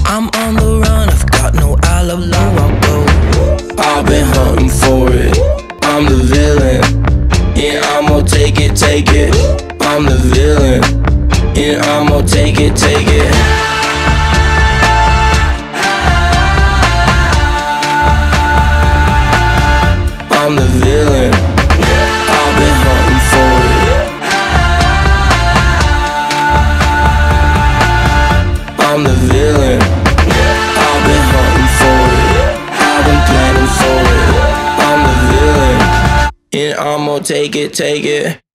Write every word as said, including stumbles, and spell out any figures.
I'm on the run, I've got no alibi, I'll go. I've been hunting for it, I'm the villain. Yeah, I'm gonna take it, take it. I'm the villain. Yeah, I'm gonna take it, take it. I'm the villain. I've been hunting for it. I'm the villain. I've been hunting for it. I've been planning for it. I'm the villain. And I'm gonna take it, take it.